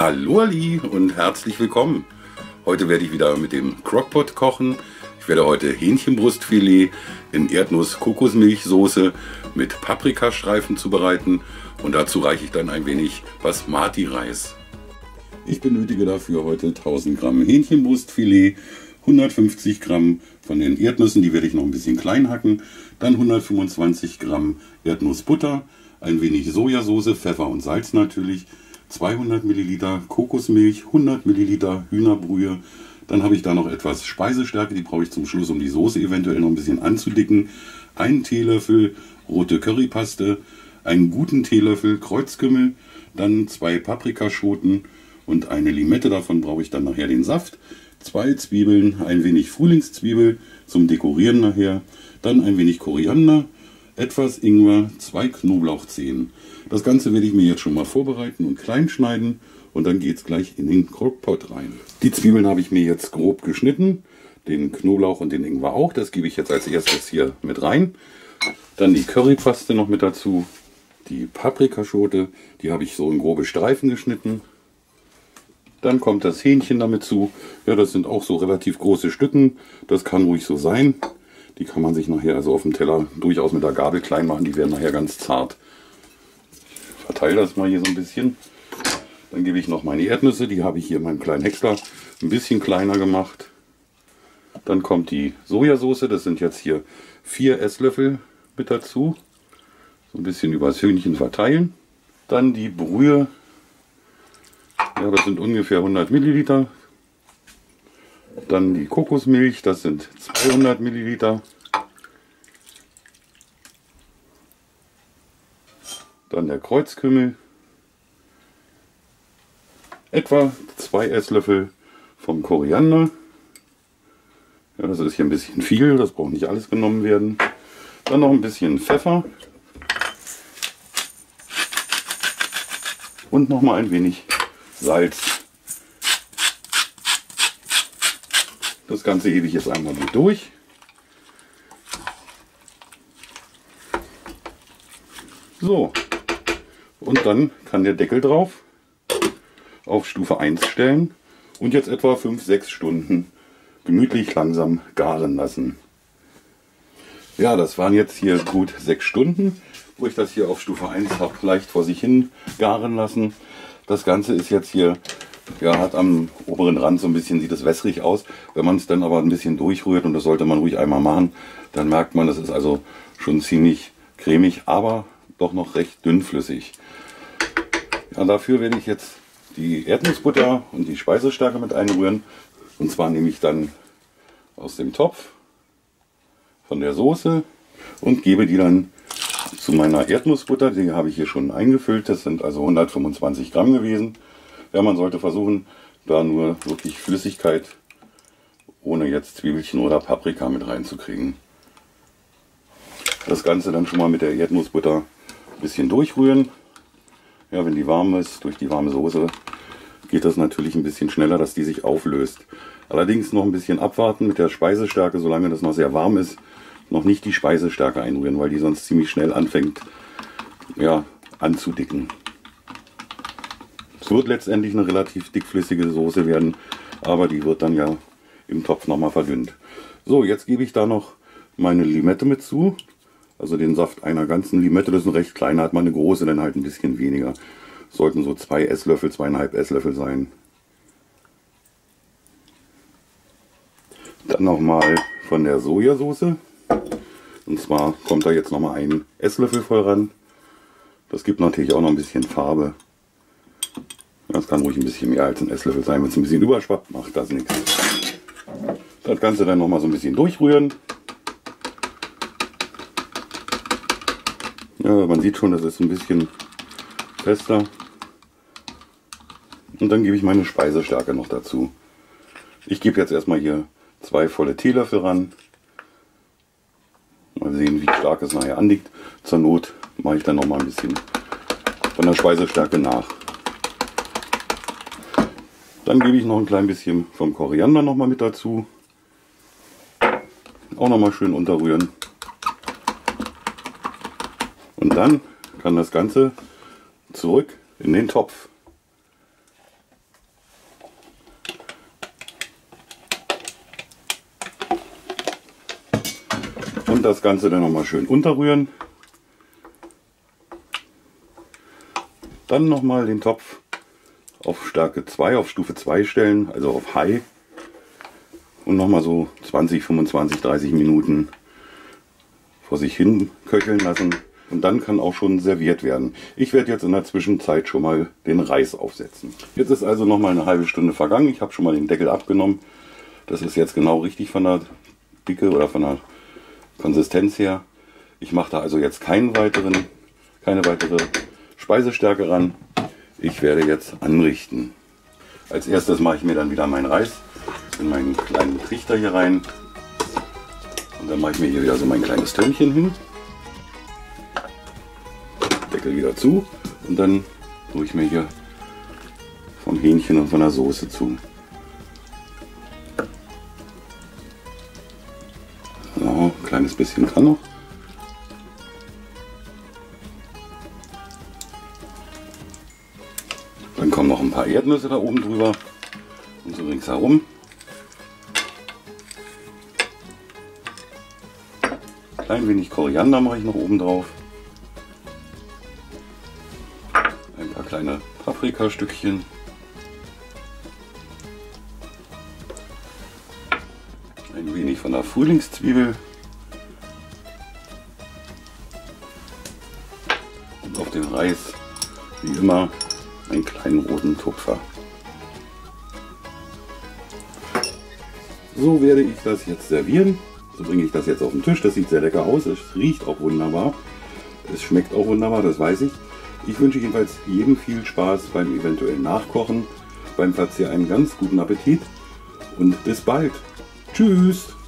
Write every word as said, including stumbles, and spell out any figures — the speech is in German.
Hallo Ali und herzlich willkommen. Heute werde ich wieder mit dem Crockpot kochen. Ich werde heute Hähnchenbrustfilet in Erdnuss-Kokosmilchsoße mit Paprikastreifen zubereiten und dazu reiche ich dann ein wenig Basmati-Reis. Ich benötige dafür heute tausend Gramm Hähnchenbrustfilet, hundertfünfzig Gramm von den Erdnüssen, die werde ich noch ein bisschen klein hacken, dann hundertfünfundzwanzig Gramm Erdnussbutter, ein wenig Sojasauce, Pfeffer und Salz natürlich, zweihundert Milliliter Kokosmilch, hundert Milliliter Hühnerbrühe, dann habe ich da noch etwas Speisestärke, die brauche ich zum Schluss, um die Soße eventuell noch ein bisschen anzudicken, einen Teelöffel rote Currypaste, einen guten Teelöffel Kreuzkümmel, dann zwei Paprikaschoten und eine Limette, davon brauche ich dann nachher den Saft, zwei Zwiebeln, ein wenig Frühlingszwiebel zum Dekorieren nachher, dann ein wenig Koriander, etwas Ingwer, zwei Knoblauchzehen. Das Ganze werde ich mir jetzt schon mal vorbereiten und klein schneiden und dann geht es gleich in den Crockpot rein. Die Zwiebeln habe ich mir jetzt grob geschnitten, den Knoblauch und den Ingwer auch, das gebe ich jetzt als erstes hier mit rein. Dann die Currypaste noch mit dazu, die Paprikaschote, die habe ich so in grobe Streifen geschnitten. Dann kommt das Hähnchen damit zu, ja, das sind auch so relativ große Stücken, das kann ruhig so sein. Die kann man sich nachher also auf dem Teller durchaus mit der Gabel klein machen, die werden nachher ganz zart. Ich verteile das mal hier so ein bisschen. Dann gebe ich noch meine Erdnüsse, die habe ich hier in meinem kleinen Häcksler ein bisschen kleiner gemacht. Dann kommt die Sojasauce, das sind jetzt hier vier Esslöffel mit dazu. So ein bisschen übers Hühnchen verteilen. Dann die Brühe, ja, das sind ungefähr hundert Milliliter. Dann die Kokosmilch, das sind zweihundert Milliliter. Dann der Kreuzkümmel. Etwa zwei Esslöffel vom Koriander. Ja, das ist hier ein bisschen viel, das braucht nicht alles genommen werden. Dann noch ein bisschen Pfeffer. Und noch mal ein wenig Salz. Das Ganze hebe ich jetzt einmal gut durch. So, und dann kann der Deckel drauf auf Stufe eins stellen und jetzt etwa fünf bis sechs Stunden gemütlich langsam garen lassen. Ja, das waren jetzt hier gut sechs Stunden, wo ich das hier auf Stufe eins habe leicht vor sich hin garen lassen. Das Ganze ist jetzt hier, ja, hat am oberen Rand so ein bisschen, sieht es wässrig aus. Wenn man es dann aber ein bisschen durchrührt, und das sollte man ruhig einmal machen, dann merkt man, das ist also schon ziemlich cremig, aber doch noch recht dünnflüssig. Ja, dafür werde ich jetzt die Erdnussbutter und die Speisestärke mit einrühren. Und zwar nehme ich dann aus dem Topf von der Soße und gebe die dann zu meiner Erdnussbutter. Die habe ich hier schon eingefüllt, das sind also hundertfünfundzwanzig Gramm gewesen. Ja, man sollte versuchen, da nur wirklich Flüssigkeit, ohne jetzt Zwiebelchen oder Paprika mit reinzukriegen. Das Ganze dann schon mal mit der Erdnussbutter ein bisschen durchrühren. Ja, wenn die warm ist, durch die warme Soße, geht das natürlich ein bisschen schneller, dass die sich auflöst. Allerdings noch ein bisschen abwarten mit der Speisestärke, solange das noch sehr warm ist, noch nicht die Speisestärke einrühren, weil die sonst ziemlich schnell anfängt, ja, anzudicken. Es wird letztendlich eine relativ dickflüssige Soße werden, aber die wird dann ja im Topf nochmal verdünnt. So, jetzt gebe ich da noch meine Limette mit zu, also den Saft einer ganzen Limette. Das ist ein recht kleiner, hat man eine große, dann halt ein bisschen weniger. Sollten so zwei Esslöffel, zweieinhalb Esslöffel sein. Dann nochmal von der Sojasauce. Und zwar kommt da jetzt nochmal ein Esslöffel voll ran. Das gibt natürlich auch noch ein bisschen Farbe. Das kann ruhig ein bisschen mehr als ein Esslöffel sein. Wenn es ein bisschen überschwappt, macht das nichts. Das Ganze dann nochmal so ein bisschen durchrühren. Ja, man sieht schon, das ist ein bisschen fester. Und dann gebe ich meine Speisestärke noch dazu. Ich gebe jetzt erstmal hier zwei volle Teelöffel ran. Mal sehen, wie stark es nachher anliegt. Zur Not mache ich dann nochmal ein bisschen von der Speisestärke nach. Dann gebe ich noch ein klein bisschen vom Koriander noch mal mit dazu. Auch noch mal schön unterrühren. Und dann kann das Ganze zurück in den Topf. Und das Ganze dann nochmal schön unterrühren. Dann nochmal den Topf auf Stärke zwei, auf Stufe zwei stellen, also auf High. Und nochmal so zwanzig, fünfundzwanzig, dreißig Minuten vor sich hin köcheln lassen. Und dann kann auch schon serviert werden. Ich werde jetzt in der Zwischenzeit schon mal den Reis aufsetzen. Jetzt ist also noch mal eine halbe Stunde vergangen. Ich habe schon mal den Deckel abgenommen. Das ist jetzt genau richtig von der Dicke oder von der Konsistenz her. Ich mache da also jetzt keinen weiteren, keine weitere Speisestärke ran. Ich werde jetzt anrichten. Als erstes mache ich mir dann wieder meinen Reis in meinen kleinen Trichter hier rein. Und dann mache ich mir hier wieder so mein kleines Tönnchen hin. Deckel wieder zu und dann tue ich mir hier vom Hähnchen und von der Soße zu. So, ein kleines bisschen kann noch. Dann kommen noch ein paar Erdnüsse da oben drüber und so ringsherum. Ein wenig Koriander mache ich noch oben drauf. Ein paar kleine Paprikastückchen. Ein wenig von der Frühlingszwiebel. Und auf den Reis, wie immer, einen kleinen roten Tupfer. So werde ich das jetzt servieren. So bringe ich das jetzt auf den Tisch. Das sieht sehr lecker aus. Es riecht auch wunderbar. Es schmeckt auch wunderbar, das weiß ich. Ich wünsche jedenfalls jedem viel Spaß beim eventuellen Nachkochen, beim Verzehr einen ganz guten Appetit und bis bald. Tschüss!